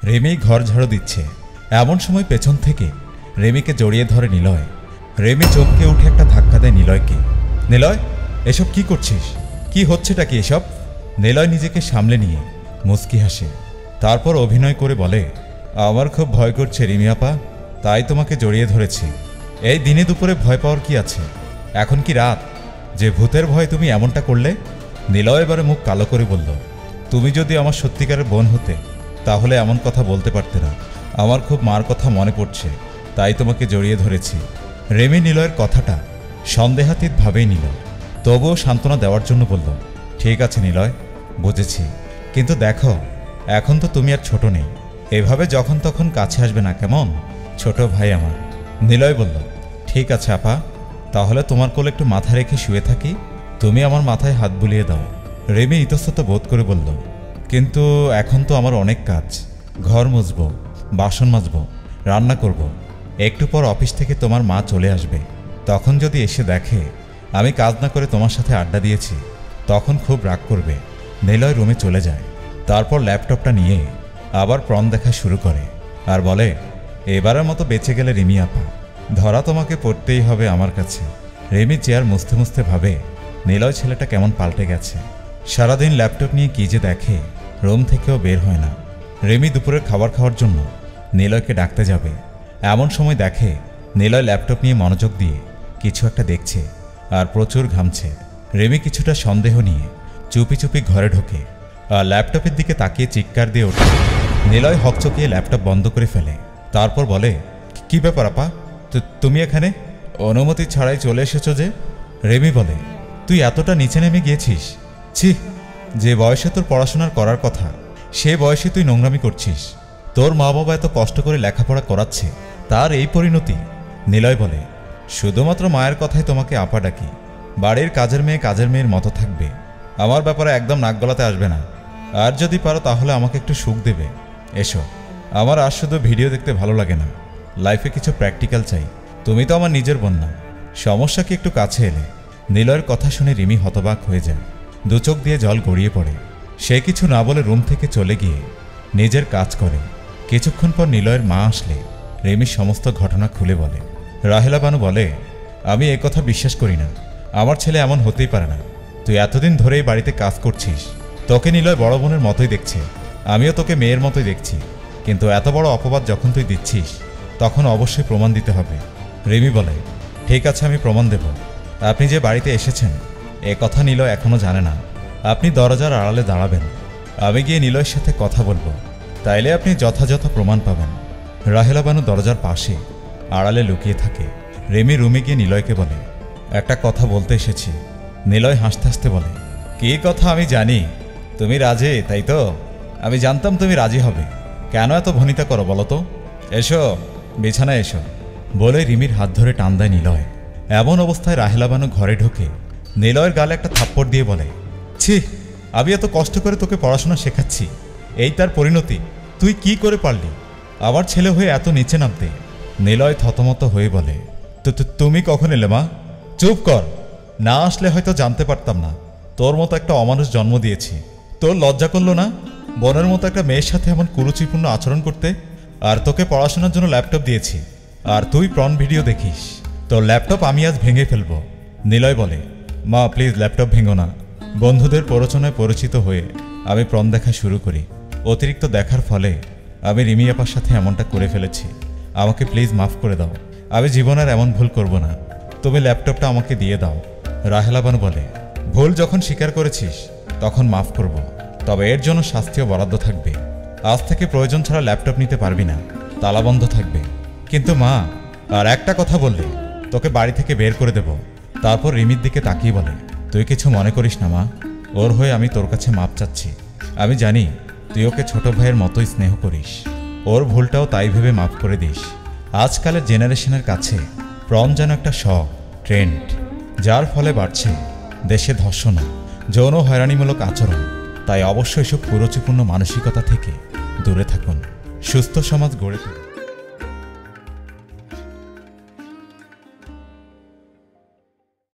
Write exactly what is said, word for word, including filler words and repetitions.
Remi ঘর ঝাড়ু দিচ্ছে। এমন সময় পেছন থেকে রেমিকে জড়িয়ে ধরে নিলয়। রেমি চমকে উঠে একটা ধাক্কা দেয় নিলয়কে। নিলয়, এসব কি করছিস? কি হচ্ছেটা কি এসব? নিলয় নিজেকে সামলে নিয়ে মুচকি হাসে, তারপর অভিনয় করে বলে, আমার খুব ভয় করছে রিমি আপা, তাই তোমাকে জড়িয়ে ধরেছি। এই দিনে দুপুরে ভয় পাওয়ার কি আছে? এখন কি রাত যে ভূতের ভয় তুমি এমনটা করলে? নিলয় এবারে মুখ কালো করে বলল, তুমি যদি আমার সত্যিকারের বোন হতে তাহলে এমন কথা বলতে পারতে না। আমার খুব মার কথা মনে পড়ছে, তাই তোমাকে জড়িয়ে ধরেছি। রেমি নিলয়ের কথাটা সন্দেহাতীত ভাবেই নিল, তবুও সান্ত্বনা দেওয়ার জন্য বলল, ঠিক আছে নিলয়, বুঝেছি, কিন্তু দেখো এখন তো তুমি আর ছোট নেই, এভাবে যখন তখন কাছে আসবে না কেমন, ছোট ভাই আমার। নিলয় বলল, ঠিক আছে আপা, তাহলে তোমার কোলে একটু মাথা রেখে শুয়ে থাকি, তুমি আমার মাথায় হাত বুলিয়ে দাও। রেমি ইতস্তত বোধ করে বলল, কিন্তু এখন তো আমার অনেক কাজ, ঘর মুছব, বাসন মাজব, রান্না করব, একটু পর অফিস থেকে তোমার মা চলে আসবে, তখন যদি এসে দেখে আমি কাজ না করে তোমার সাথে আড্ডা দিয়েছি তখন খুব রাগ করবে। নিলয় রুমে চলে যায়, তারপর ল্যাপটপটা নিয়ে আবার প্রণ দেখা শুরু করে আর বলে, এবারের মতো বেঁচে গেলে রিমি আপা, ধরা তোমাকে পড়তেই হবে আমার কাছে। রেমি চেয়ার মুছতে মুছতে ভাবে, নিলয় ছেলেটা কেমন পাল্টে গেছে, সারাদিন ল্যাপটপ নিয়ে কি যে দেখে, রুম থেকেও বের হয় না। রেমি দুপুরের খাবার খাওয়ার জন্য নিলয়কে ডাকতে যাবে, এমন সময় দেখে নিলয় ল্যাপটপ নিয়ে মনোযোগ দিয়ে কিছু একটা দেখছে আর প্রচুর ঘামছে। রেমি কিছুটা সন্দেহ নিয়ে চুপি চুপি ঘরে ঢোকে আর ল্যাপটপের দিকে তাকিয়ে চিৎকার দিয়ে ওঠে। নিলয় হকচকিয়ে ল্যাপটপ বন্ধ করে ফেলে, তারপর বলে, কি ব্যাপার আপা, তুমি এখানে অনুমতি ছাড়াই চলে এসেছো যে? রেমি বলে, তুই এতটা নিচে নেমে গিয়েছিস? ছি, যে বয়সে তোর পড়াশোনার করার কথা সে বয়সে তুই নোংরামি করছিস। তোর মা বাবা এত কষ্ট করে লেখাপড়া করাচ্ছে, তার এই পরিণতি। নিলয় বলে, শুধুমাত্র মায়ের কথায় তোমাকে আপা ডাকি, বাড়ির কাজের মেয়ে কাজের মেয়ের মতো থাকবে, আমার ব্যাপারে একদম নাক গলাতে আসবে না, আর যদি পারো তাহলে আমাকে একটু সুখ দেবে। এসো, আমার আর শুধু ভিডিও দেখতে ভালো লাগে না, লাইফে কিছু প্র্যাকটিক্যাল চাই। তুমি তো আমার নিজের বোন না, সমস্যা কি একটু কাছে এলে? নিলয়ের কথা শুনে রিমি হতবাক হয়ে যায়, দু চোখ দিয়ে জল গড়িয়ে পড়ে। সে কিছু না বলে রুম থেকে চলে গিয়ে নিজের কাজ করে। কিছুক্ষণ পর নিলয়ের মা আসলে রিমি সমস্ত ঘটনা খুলে বলে। রাহেলা বানু বলে, আমি এ কথা বিশ্বাস করি না, আমার ছেলে এমন হতেই পারে না, তুই এতদিন ধরেই বাড়িতে কাজ করছিস, তোকে নিলয় বড় বোনের মতোই দেখছে, আমিও তোকে মেয়ের মতোই দেখছি, কিন্তু এত বড় অপবাদ যখন তুই দিচ্ছিস তখন অবশ্যই প্রমাণ দিতে হবে। রিমি বলে, ঠিক আছে, আমি প্রমাণ দেব। আপনি যে বাড়িতে এসেছেন এ কথা নিলয় এখনও জানে না, আপনি দরজার আড়ালে দাঁড়াবেন, আমি গিয়ে নিলয়ের সাথে কথা বলবো, তাইলে আপনি যথাযথ প্রমাণ পাবেন। রাহেলা বানু দরজার পাশে আড়ালে লুকিয়ে থাকে। রেমি রুমে গিয়ে নিলয়কে বলে, একটা কথা বলতে এসেছি। নিলয় হাসতে হাসতে বলে, কী কথা? আমি জানি তুমি রাজি, তাই তো? আমি জানতাম তুমি রাজি হবে, কেন এত ভনিতা করো বলো তো? এসো, বিছানায় এসো, বলে রিমির হাত ধরে টান দেয় নিলয়। এমন অবস্থায় রাহেলা বানু ঘরে ঢোকে, নিলয়ের গালে একটা থাপ্পড় দিয়ে বলে, ছি, আমি এত কষ্ট করে তোকে পড়াশোনা শেখাচ্ছি, এই তার পরিণতি? তুই কি করে পারলি আমার ছেলে হয়ে এত নিচে নামতে? নিলয় থতমত হয়ে বলে, তো তুমি কখন এলে মা? চুপ কর, না আসলে হয়তো জানতে পারতাম না তোর মতো একটা অমানুষ জন্ম দিয়েছি। তোর লজ্জা করলো না বোনের মতো একটা মেয়ের সাথে এমন কুরুচিপূর্ণ আচরণ করতে? আর তোকে পড়াশোনার জন্য ল্যাপটপ দিয়েছি, আর তুই প্রন ভিডিও দেখিস, তোর ল্যাপটপ আমি আজ ভেঙে ফেলবো। নিলয় বলে, মা প্লিজ ল্যাপটপ ভেঙো না। বন্ধুদের প্ররোচনায় পরিচিত হয়ে আমি প্রন দেখা শুরু করি, অতিরিক্ত দেখার ফলে আমি রিমি আপার সাথে এমনটা করে ফেলেছি, আমাকে প্লিজ মাফ করে দাও, আমি জীবনের এমন ভুল করব না, তুমি ল্যাপটপটা আমাকে দিয়ে দাও। রাহেলা বানু বলে, ভুল যখন স্বীকার করেছিস তখন মাফ করব, তবে এর জন্য শাস্তিও বরাদ্দ থাকবে। আজ থেকে প্রয়োজন ছাড়া ল্যাপটপ নিতে পারবি না, তালাবন্ধ থাকবে। কিন্তু মা, আর একটা কথা বললে তোকে বাড়ি থেকে বের করে দেব। তারপর রিমির দিকে তাকিয়ে বলে, তুই কিছু মনে করিস না মা, ওর হয়ে আমি তোর কাছে মাপ চাচ্ছি। আমি জানি তুই ওকে ছোট ভাইয়ের মতোই স্নেহ করিস, ওর ভুলটাও তাই ভেবে মাফ করে দিস। আজকালের জেনারেশনের কাছে প্রন যেন একটা শখ, ট্রেন্ড, যার ফলে বাড়ছে দেশে ধর্ষণ, যৌন হয়রানিমূলক আচরণ। তাই অবশ্যই এসব কুরুচিপূর্ণ মানসিকতা থেকে দূরে থাকুন, সুস্থ সমাজ গড়ে তুলুন।